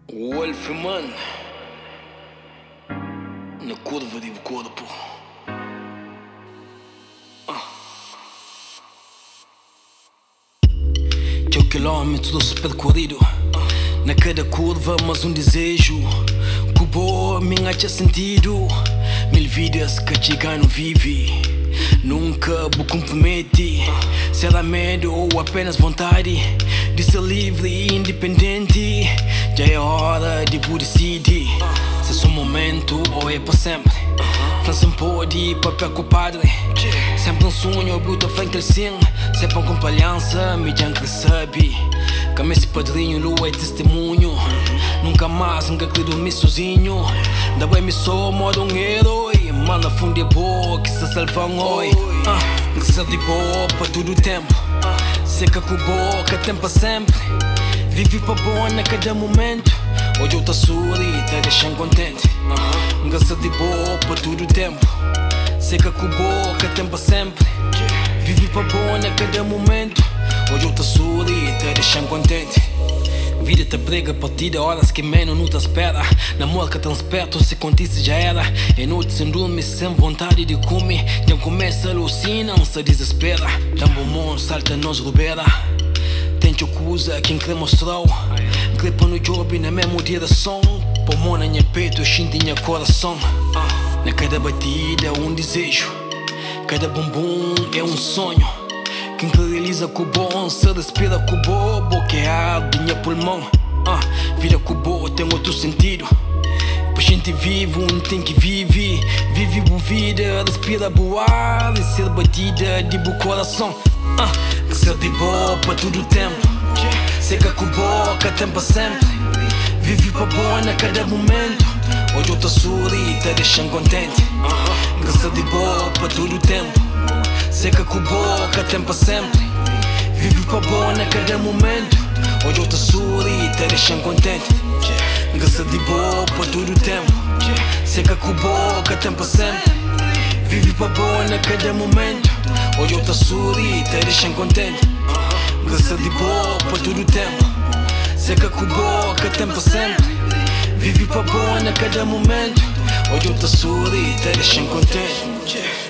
Wolf, mano, na curva do corpo. Que é o quilômetro percorrido, na cada curva mais um desejo. Cubo minha tinha sentido, mil vidas que chega não vive. Nunca vou comprometer, será medo ou apenas vontade de ser livre e independente. Já é hora de decidir se é só um momento ou é para sempre. França pode papel com o padre, sempre um sonho, bruto frente ao sim. Sempre com palhança, me já sabe. Como esse padrinho, lua é testemunho. Nunca mais, nunca quero dormir sozinho. Da bem me sou modo um herói. Mano, fundo é boa, que se salva um oi. Ser de boa para todo o tempo. Seca com boca, tempo sempre. Vive para boa na cada momento. Hoje eu tô sorrindo, te deixando contente. Ser de boa para todo o tempo. Seca com boca, tempo sempre. Vive para boa na cada momento. Hoje eu tô sorrindo, te deixando contente. Vida te prega partida, horas que menos não te espera. Namoro que tão esperto, se contice já era. É noite sem dormir, sem vontade de comer. Já começa a alucina, se desespera. Tão bom, salta nos rubeira. Tente coisa quem quer mostrou. Clipa no job na mesma direção. Pulmão na minha peito, xinta em meu coração. Na cada batida um desejo, cada bumbum é um sonho. Quem que realiza com o bom, se respira com o bom, boqueado, minha pulmão. Vida com o bom tem outro sentido. Pra gente vive, um tem que vive. Vive boa vida, respira boa ar. E ser batida de bom coração. Ser de boa para todo o tempo. Seca com boca, tempo sempre. Vive para boa na cada momento. Hoje eu tô sorrindo, te deixando contente. Ser de boa para todo o tempo. Seca com boca, tempo sempre. Vive para boa na cada momento. Hoje eu tô sorrindo, te deixando contente. Ser de boa para todo o tempo. Seca com boca, tempo sempre. Vive para boa na cada momento. Hoje eu tô sorrindo, te deixando contente. Ser de boa para todo o tempo. Seca com boca, tempo sempre. Vive para boa na cada momento. Hoje eu tô sorrindo, te deixando contente.